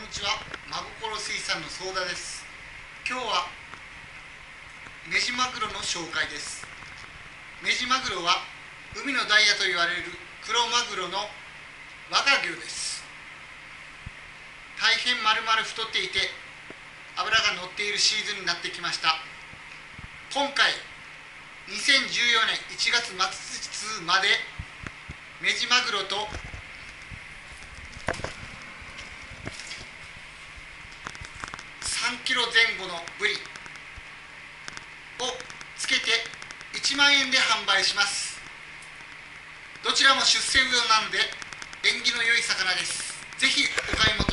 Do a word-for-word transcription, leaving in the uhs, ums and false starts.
にちは、真心水産の相田です。今日はメジマグロの紹介です。メジマグロは海のダイヤと言われる黒マグロの若魚です。大変丸々太っていて脂が乗っているシーズンになってきました。今回にせんじゅうよねんいちがつ末までメジマグロとさんキロぜん後のブリをつけていちまんえんで販売します。どちらも出世魚なので縁起の良い魚です。ぜひお買い求め